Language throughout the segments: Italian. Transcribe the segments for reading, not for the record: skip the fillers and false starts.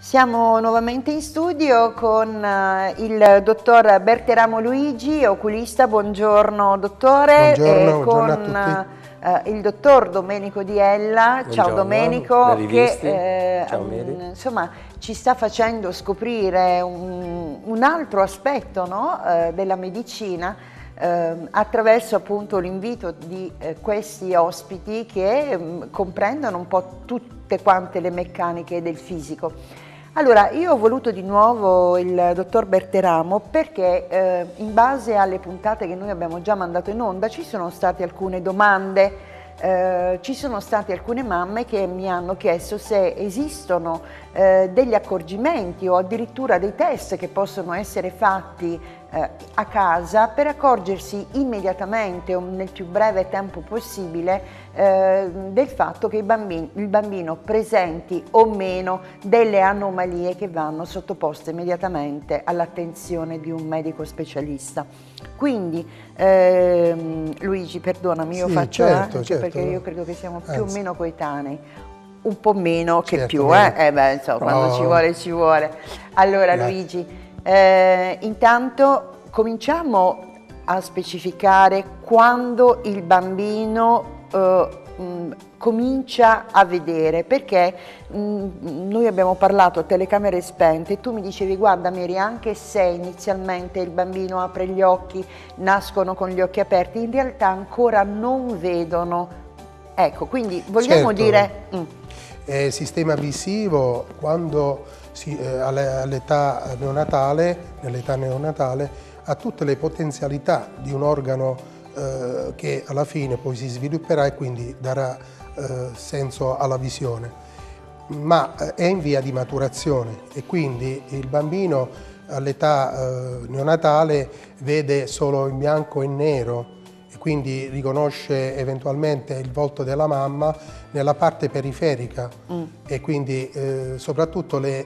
Siamo nuovamente in studio con il dottor Berteramo Luigi, oculista. Buongiorno dottore. Buongiorno, Con buongiorno a tutti. il dottor Domenico Di Ella. Buongiorno, ciao Domenico, che ciao, insomma, ci sta facendo scoprire un altro aspetto, no? Della medicina, attraverso appunto l'invito di questi ospiti che comprendono un po' tutte quante le meccaniche del fisico. Allora, io ho voluto di nuovo il dottor Berteramo perché in base alle puntate che noi abbiamo già mandato in onda ci sono state alcune domande, ci sono state alcune mamme che mi hanno chiesto se esistono degli accorgimenti o addirittura dei test che possono essere fatti a casa per accorgersi immediatamente o nel più breve tempo possibile del fatto che il bambino presenti o meno delle anomalie che vanno sottoposte immediatamente all'attenzione di un medico specialista. Quindi Luigi, perdonami, io faccio certo. perché io credo che siamo più o Anzi. meno coetanei. Un po' meno che Certo, più, meno. beh, insomma, quando ci vuole ci vuole. Allora Grazie. Luigi, intanto cominciamo a specificare quando il bambino comincia a vedere, perché noi abbiamo parlato a telecamere spente e tu mi dicevi: guarda Mary, anche se inizialmente il bambino apre gli occhi, nascono con gli occhi aperti, in realtà ancora non vedono. Ecco, quindi vogliamo Certo. dire... Sistema visivo, quando all'età neonatale, ha tutte le potenzialità di un organo che alla fine poi si svilupperà e quindi darà senso alla visione, ma è in via di maturazione e quindi il bambino all'età neonatale vede solo in bianco e nero, quindi riconosce eventualmente il volto della mamma nella parte periferica e quindi soprattutto le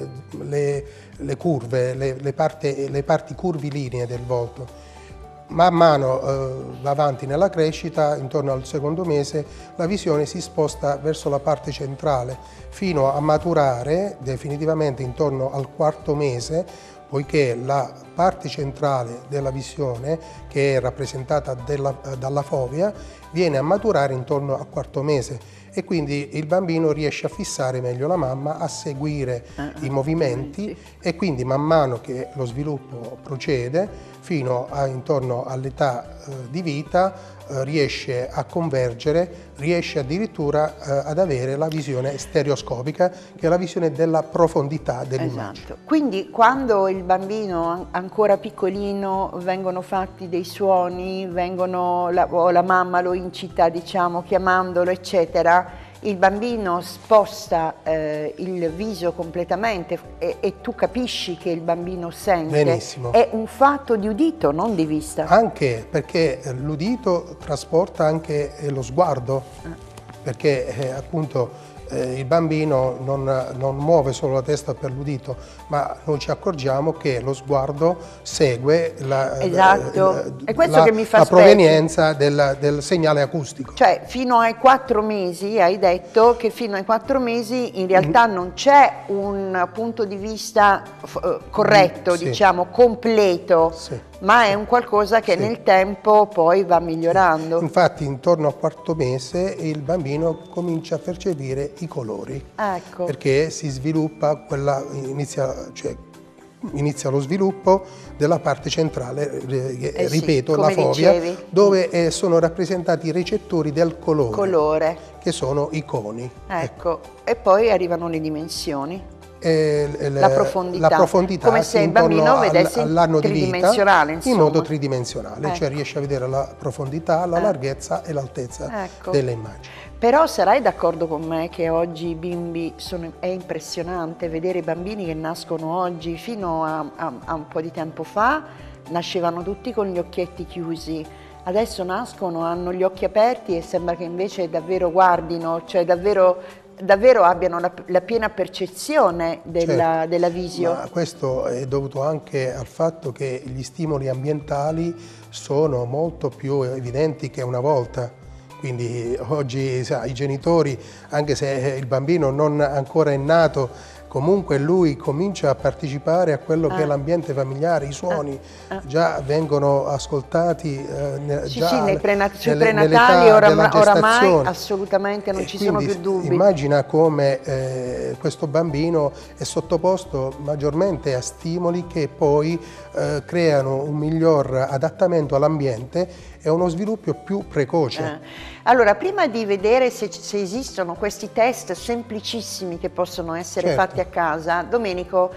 curve, le parti curvilinee del volto. Man mano va avanti nella crescita, intorno al secondo mese la visione si sposta verso la parte centrale fino a maturare definitivamente intorno al quarto mese, poiché la parte centrale della visione, che è rappresentata dalla fovea, viene a maturare intorno al quarto mese e quindi il bambino riesce a fissare meglio la mamma, a seguire i movimenti e quindi man mano che lo sviluppo procede fino a intorno all'età di vita riesce a convergere, riesce addirittura ad avere la visione stereoscopica, che è la visione della profondità dell'immagine. Esatto. Quindi quando il bambino ancora piccolino vengono fatti dei suoni, o la mamma lo incita, diciamo, chiamandolo, eccetera, il bambino sposta il viso completamente e tu capisci che il bambino sente. Benissimo. È un fatto di udito, non di vista. Anche perché l'udito trasporta anche lo sguardo, perché appunto il bambino non muove solo la testa per l'udito, ma noi ci accorgiamo che lo sguardo segue È questo che mi fa la specie. provenienza del segnale acustico. Cioè, fino ai 4 mesi, hai detto che fino ai 4 mesi in realtà non c'è un punto di vista corretto, Sì. diciamo, completo, Sì. ma è un qualcosa che nel tempo poi va migliorando. Infatti intorno al quarto mese il bambino comincia a percepire i colori, Ecco. perché si sviluppa inizia lo sviluppo della parte centrale, ripeto, come la fovia, dicevi. dove sono rappresentati i recettori del Colore, che sono i coni. ecco. E poi arrivano le dimensioni. La profondità come se il bambino vedesse all'anno di vita tridimensionale, in insomma. modo tridimensionale, Ecco. cioè riesce a vedere la profondità, la larghezza e l'altezza Ecco. delle immagini. Però sarai d'accordo con me che oggi i bimbi è impressionante vedere i bambini che nascono oggi, fino a un po' di tempo fa nascevano tutti con gli occhietti chiusi. Adesso nascono, hanno gli occhi aperti e sembra che invece davvero guardino, cioè davvero abbiano la piena percezione della visione. Ma questo è dovuto anche al fatto che gli stimoli ambientali sono molto più evidenti che una volta. Quindi oggi i genitori, anche se il bambino non ancora è nato, comunque lui comincia a partecipare a quello che è l'ambiente familiare, i suoni già vengono ascoltati sui prenatali oramai assolutamente non ci sono più dubbi. Immagina come questo bambino è sottoposto maggiormente a stimoli che poi creano un miglior adattamento all'ambiente e uno sviluppo più precoce. Allora, prima di vedere se esistono questi test semplicissimi che possono essere fatti a casa, Domenico,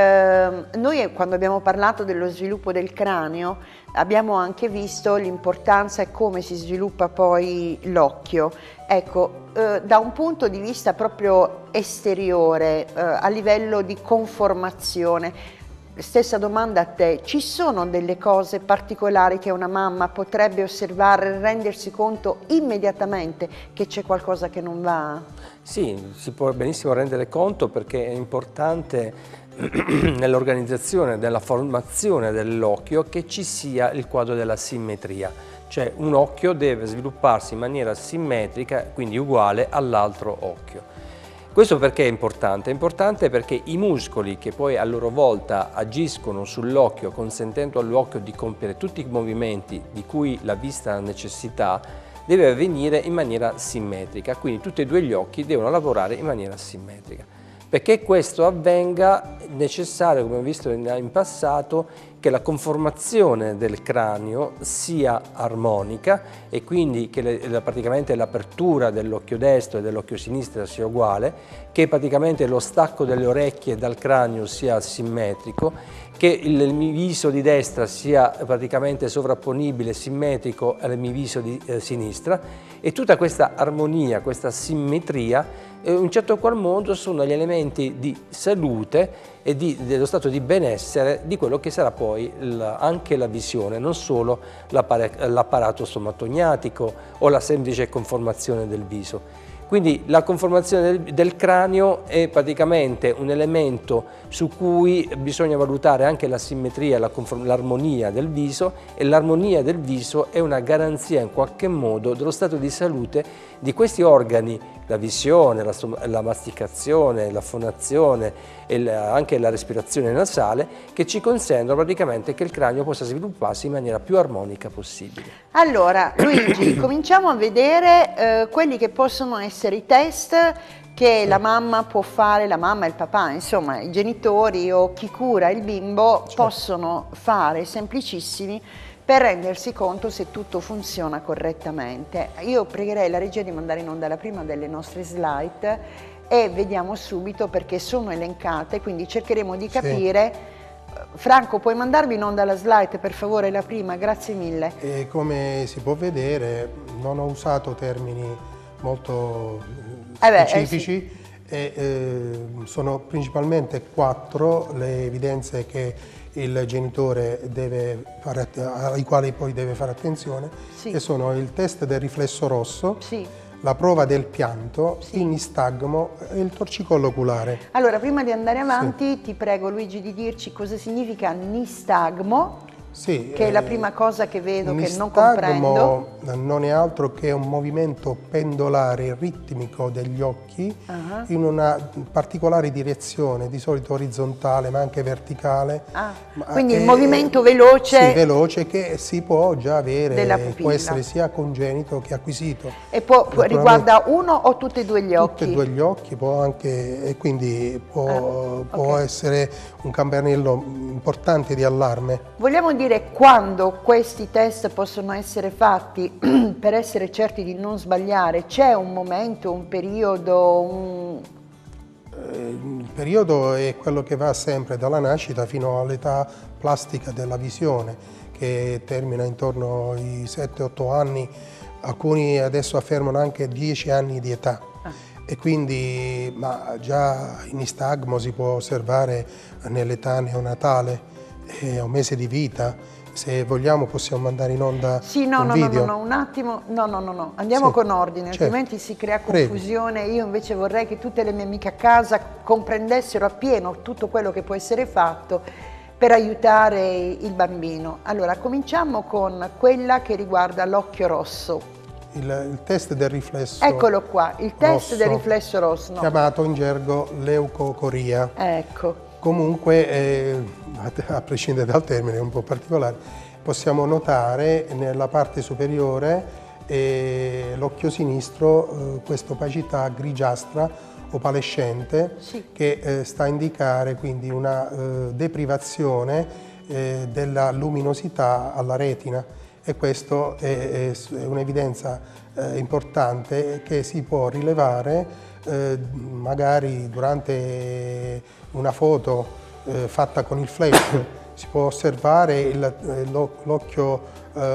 noi quando abbiamo parlato dello sviluppo del cranio abbiamo anche visto l'importanza e come si sviluppa poi l'occhio. Ecco, da un punto di vista proprio esteriore, a livello di conformazione, stessa domanda a te, ci sono delle cose particolari che una mamma potrebbe osservare, rendersi conto immediatamente che c'è qualcosa che non va? Sì, si può benissimo rendere conto perché è importante nell'organizzazione, nella formazione dell'occhio che ci sia il quadro della simmetria, cioè un occhio deve svilupparsi in maniera simmetrica, quindi uguale all'altro occhio. Questo perché è importante? È importante perché i muscoli che poi a loro volta agiscono sull'occhio, consentendo all'occhio di compiere tutti i movimenti di cui la vista ha necessità, deve avvenire in maniera simmetrica, quindi tutti e due gli occhi devono lavorare in maniera simmetrica. Perché questo avvenga è necessario, come ho visto in passato, che la conformazione del cranio sia armonica e quindi che praticamente l'apertura dell'occhio destro e dell'occhio sinistro sia uguale, che praticamente lo stacco delle orecchie dal cranio sia simmetrico, che il viso di destra sia praticamente sovrapponibile, simmetrico al viso di sinistra, e tutta questa armonia, questa simmetria, in un certo qual modo sono gli elementi di salute e dello stato di benessere di quello che sarà poi anche la visione, non solo l'apparato stomatognatico o la semplice conformazione del viso. Quindi la conformazione del cranio è praticamente un elemento su cui bisogna valutare anche la simmetria, l'armonia del viso, e l'armonia del viso è una garanzia in qualche modo dello stato di salute di questi organi, la visione, la masticazione, la fonazione e anche la respirazione nasale, che ci consentono praticamente che il cranio possa svilupparsi in maniera più armonica possibile. Allora, Luigi, cominciamo a vedere quelli che possono essere i test che la mamma può fare, la mamma e il papà, insomma i genitori o chi cura il bimbo possono fare, semplicissimi, per rendersi conto se tutto funziona correttamente. Io pregherei la regia di mandare in onda la prima delle nostre slide e vediamo subito perché sono elencate, quindi cercheremo di capire. Franco, puoi mandarmi in onda la slide per favore, la prima, grazie mille. E come si può vedere non ho usato termini molto specifici, sono principalmente 4 le evidenze che il genitore deve fare, ai quali poi deve fare attenzione, che sono il test del riflesso rosso, la prova del pianto, il nistagmo e il torcicollo oculare. Allora, prima di andare avanti, ti prego Luigi di dirci cosa significa nistagmo, che è la prima cosa che vedo, che non comprendo. Non è altro che un movimento pendolare ritmico degli occhi in una particolare direzione, di solito orizzontale ma anche verticale. Quindi il movimento veloce. Sì, veloce, che si può già avere, può essere sia congenito che acquisito. E riguarda uno o tutti e due gli occhi? Tutti e due gli occhi, può anche, e quindi può essere un campanello importante di allarme. Vogliamo dire quando questi test possono essere fatti per essere certi di non sbagliare? C'è un momento, un periodo? Il periodo è quello che va sempre dalla nascita fino all'età plastica della visione, che termina intorno ai 7-8 anni, alcuni adesso affermano anche 10 anni di età. E quindi già il nistagmo si può osservare nell'età neonatale, a un mese di vita. Se vogliamo possiamo mandare in onda un video. No, un attimo, no, andiamo con ordine, altrimenti si crea confusione. Io invece vorrei che tutte le mie amiche a casa comprendessero appieno tutto quello che può essere fatto per aiutare il bambino. Allora, cominciamo con quella che riguarda l'occhio rosso. il test del riflesso. Eccolo qua, il test rosso, del riflesso rosso. No. Chiamato in gergo leucocoria. Ecco. Comunque, a prescindere dal termine, è un po' particolare, possiamo notare nella parte superiore l'occhio sinistro questa opacità grigiastra opalescente, sì, che sta a indicare quindi una deprivazione della luminosità alla retina, e questo è un'evidenza importante che si può rilevare magari durante una foto fatta con il flash. Si può osservare l'occhio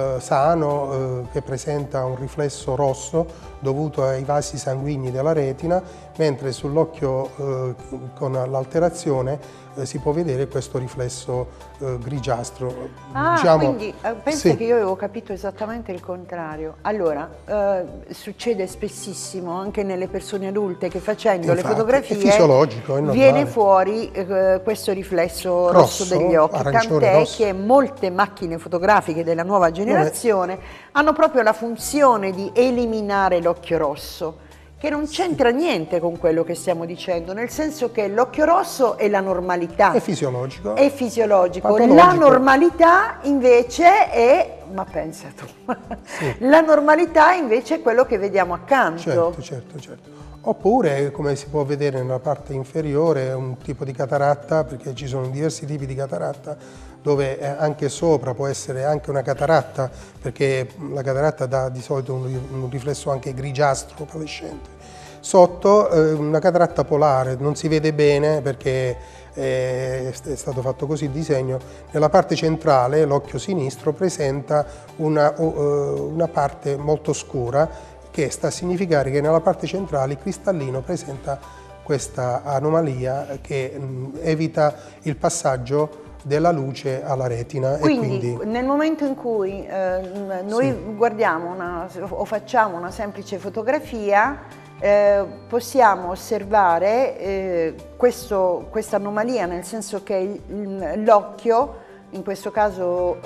sano che presenta un riflesso rosso dovuto ai vasi sanguigni della retina, mentre sull'occhio con l'alterazione si può vedere questo riflesso grigiastro. Ah, diciamo, quindi pensa, sì, che io avevo capito esattamente il contrario. Allora, succede spessissimo anche nelle persone adulte che facendo le fotografie è fisiologico, è viene fuori questo riflesso rosso degli occhi, tant'è che molte macchine fotografiche della nuova generazione hanno proprio la funzione di eliminare l'occhio rosso, che non c'entra niente con quello che stiamo dicendo, nel senso che l'occhio rosso è la normalità. È fisiologico. È fisiologico. La normalità invece è, ma pensa tu, sì, la normalità invece è quello che vediamo accanto. Certo, certo, certo. Oppure, come si può vedere nella parte inferiore, un tipo di cataratta, perché ci sono diversi tipi di cataratta, dove anche sopra può essere anche una cataratta, perché la cataratta dà di solito un riflesso anche grigiastro, opalescente. Sotto una cataratta polare, non si vede bene perché è stato fatto così il disegno. Nella parte centrale l'occhio sinistro presenta una parte molto scura, che sta a significare che nella parte centrale il cristallino presenta questa anomalia che evita il passaggio della luce alla retina. Quindi nel momento in cui noi guardiamo o facciamo una semplice fotografia, possiamo osservare questa anomalia, nel senso che l'occhio, in questo caso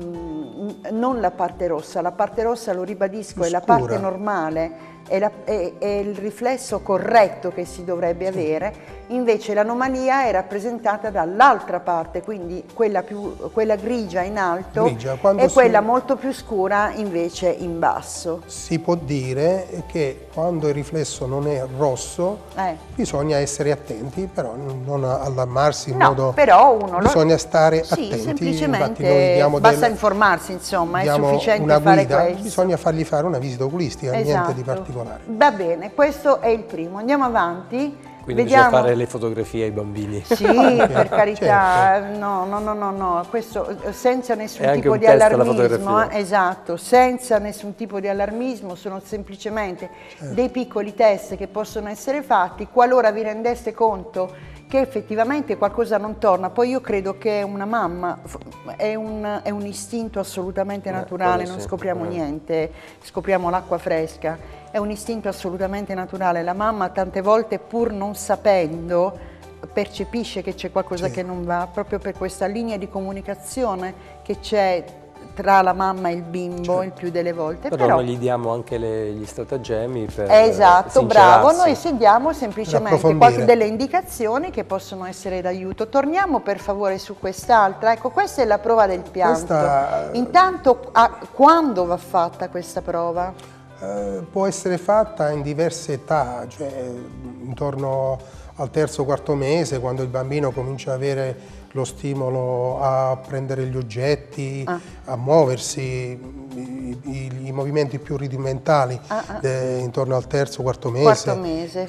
non la parte rossa, lo ribadisco, è la parte normale, è il riflesso corretto che si dovrebbe avere, invece l'anomalia è rappresentata dall'altra parte, quindi quella grigia in alto e quella molto più scura invece in basso. Si può dire che quando il riflesso non è rosso bisogna essere attenti, però non allarmarsi in modo... però uno bisogna stare attenti. Semplicemente basta informarsi, insomma, è sufficiente fare questo. Bisogna fargli fare una visita oculistica, niente di particolare. Va bene, questo è il primo. Andiamo avanti. Quindi bisogna fare le fotografie ai bambini. Sì, per carità, certo. No, questo senza nessun tipo di allarmismo, esatto, senza nessun tipo di allarmismo, sono semplicemente dei piccoli test che possono essere fatti qualora vi rendeste conto che effettivamente qualcosa non torna. Poi io credo che una mamma è un istinto assolutamente naturale, non scopriamo niente, scopriamo l'acqua fresca. È un istinto assolutamente naturale. La mamma tante volte, pur non sapendo, percepisce che c'è qualcosa che non va, proprio per questa linea di comunicazione che c'è tra la mamma e il bimbo il più delle volte. Però noi gli diamo anche gli stratagemmi per esatto, bravo, noi diamo semplicemente delle indicazioni che possono essere d'aiuto. Torniamo per favore su quest'altra. Ecco, questa è la prova del pianto. Intanto, quando va fatta questa prova? Può essere fatta in diverse età, cioè intorno al terzo o quarto mese, quando il bambino comincia ad avere lo stimolo a prendere gli oggetti, a muoversi, i movimenti più rudimentali, intorno al terzo o quarto mese.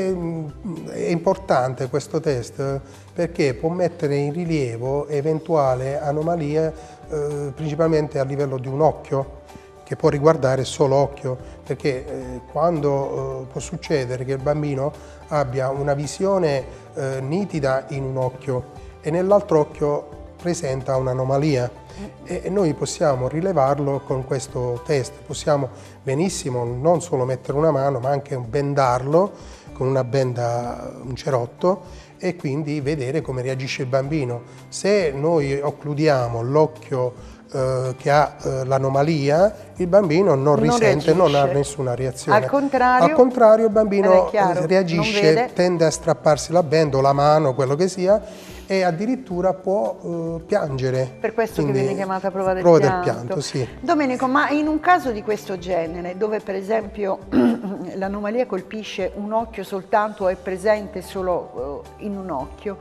È importante questo test perché può mettere in rilievo eventuali anomalie, principalmente a livello di un occhio, che può riguardare solo occhio, perché quando può succedere che il bambino abbia una visione nitida in un occhio e nell'altro occhio presenta un'anomalia, e noi possiamo rilevarlo con questo test. Possiamo benissimo non solo mettere una mano, ma anche bendarlo con una benda, un cerotto, e quindi vedere come reagisce il bambino. Se noi occludiamo l'occhio che ha l'anomalia, il bambino non risente, non ha nessuna reazione. Al contrario il bambino chiaro, reagisce, tende a strapparsi la benda o la mano, quello che sia, e addirittura può piangere. Per questo quindi, che viene chiamata prova del pianto. Sì. Domenico, ma in un caso di questo genere, dove per esempio l'anomalia colpisce un occhio soltanto o è presente solo in un occhio,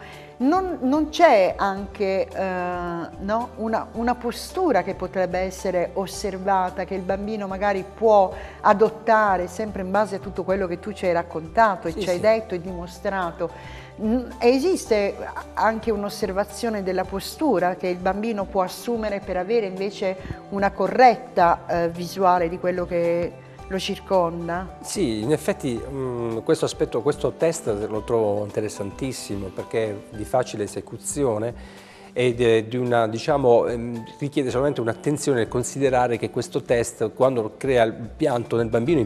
non c'è anche no? una postura che potrebbe essere osservata, che il bambino magari può adottare sempre in base a tutto quello che tu ci hai raccontato e ci hai detto e dimostrato? Esiste anche un'osservazione della postura che il bambino può assumere per avere invece una corretta visuale di quello che lo circonda? Sì, in effetti questo aspetto, questo test lo trovo interessantissimo perché è di facile esecuzione ed di una, diciamo, richiede solamente un'attenzione nel considerare che questo test, quando crea il pianto nel bambino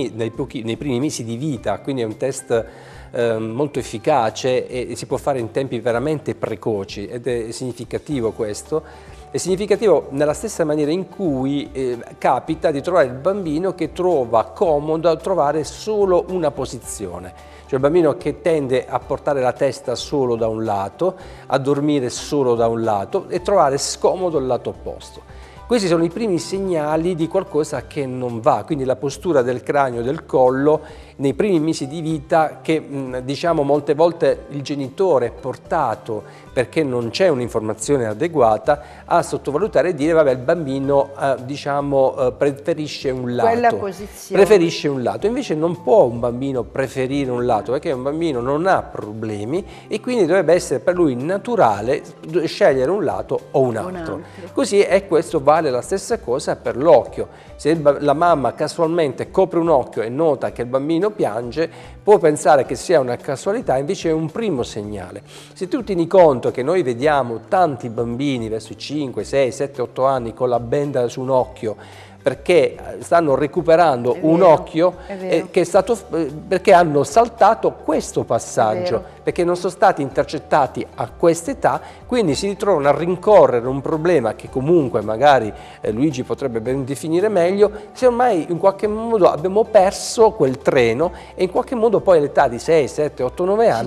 nei primi mesi di vita, quindi è un test molto efficace e si può fare in tempi veramente precoci ed è significativo questo. È significativo nella stessa maniera in cui capita di trovare il bambino che trova comodo trovare solo una posizione, cioè il bambino che tende a portare la testa solo da un lato, a dormire solo da un lato e trovare scomodo il lato opposto. Questi sono i primi segnali di qualcosa che non va, quindi la postura del cranio e del collo nei primi mesi di vita che diciamo molte volte il genitore è portato perché non c'è un'informazione adeguata a sottovalutare e dire vabbè il bambino diciamo preferisce un lato. Quella posizione. Preferisce un lato, invece non può un bambino preferire un lato perché un bambino non ha problemi e quindi dovrebbe essere per lui naturale scegliere un lato o un altro. Così è questo vale la stessa cosa per l'occhio. Se la mamma casualmente copre un occhio e nota che il bambino piange, può pensare che sia una casualità, invece è un primo segnale. Se tu tieni conto che noi vediamo tanti bambini verso i 5, 6, 7, 8 anni con la benda su un occhio perché stanno recuperando un occhio che è stato, perché hanno saltato questo passaggio, perché non sono stati intercettati a quest'età, quindi si ritrovano a rincorrere un problema che comunque magari Luigi potrebbe ben definire meglio, se ormai in qualche modo abbiamo perso quel treno e in qualche modo poi all'età di 6, 7, 8, 9 anni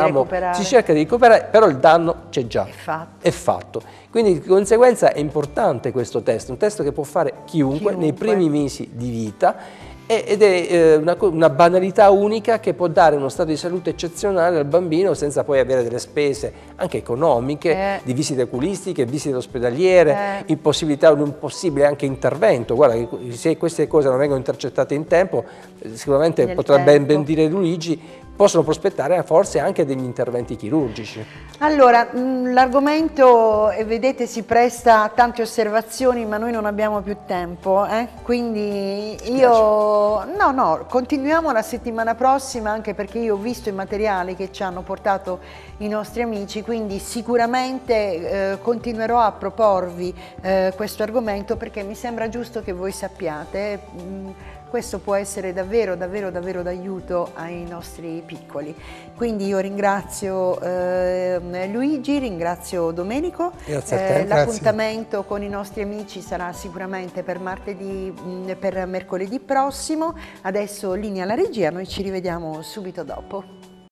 si cerca di recuperare, però il danno c'è già, è fatto. Quindi di conseguenza è importante questo test, un test che può fare chiunque nei primi mesi di vita ed è una banalità unica che può dare uno stato di salute eccezionale al bambino senza poi avere delle spese anche economiche, di visite oculistiche, visite ospedaliere, impossibilità di un possibile anche intervento. Guarda, se queste cose non vengono intercettate in tempo, sicuramente potrà ben dire Luigi, possono prospettare forse anche degli interventi chirurgici. Allora, l'argomento, vedete, si presta a tante osservazioni, ma noi non abbiamo più tempo, quindi continuiamo la settimana prossima, anche perché io ho visto i materiali che ci hanno portato i nostri amici, quindi sicuramente continuerò a proporvi questo argomento perché mi sembra giusto che voi sappiate. Questo può essere davvero d'aiuto ai nostri piccoli. Quindi io ringrazio Luigi, ringrazio Domenico. Grazie a te. L'appuntamento con i nostri amici sarà sicuramente per mercoledì prossimo. Adesso linea alla regia, noi ci rivediamo subito dopo.